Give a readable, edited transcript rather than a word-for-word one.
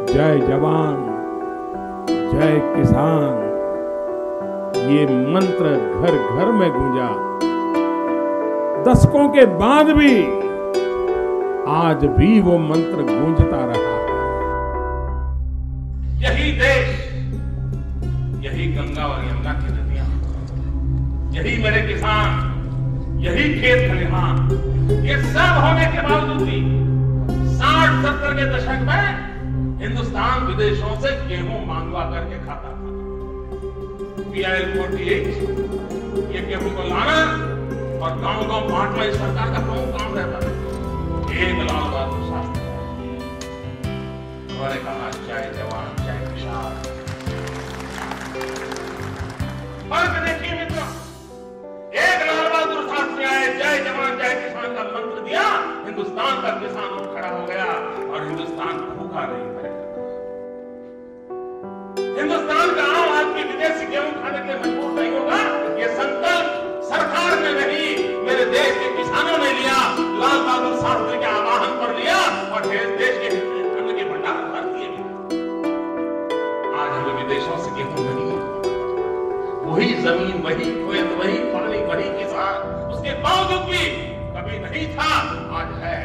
जय जवान जय किसान, ये मंत्र घर घर में गूंजा। दशकों के बाद भी आज भी वो मंत्र गूंजता रहा है। यही देश, यही गंगा और यमुना की नदियां, यही मेरे किसान, यही खेत खलिहान, ये सब होने के बावजूद भी 60-70 के दशक में हिंदुस्तान विदेशों से गेहूं मांगवा करके खाता था। PIL-48 ये गेहूं को लाना और गांव-गांव बांटना इस सरकार का प्रमुख काम रहता था। एक लाल बहादुर शास्त्री उन्होंने कहा, जय जवान जय किसान। फर्क देखिए मित्रों, एक लाल बहादुर शास्त्री आए, जय जवान जय किसान का मंत्र दिया, हिंदुस्तान का किसान उठ खड़ा हो गया और हिंदुस्तान भूखा नहीं रहेगा। हिंदुस्तान का आम आदमी विदेशी गेहूं खाने के लिए मजबूर नहीं होगा। ये संकल्प सरकार ने नहीं, मेरे देश के किसानों ने लिया, लाल बहादुर शास्त्री के आह्वान पर लिया और देश के अन्न के भंडार भर दिए। आज हमें विदेशों से गेहूं नहीं, वही जमीन, वही खेत, वही पानी, वही किसान, उसके बावजूद भी कभी नहीं था, आज है।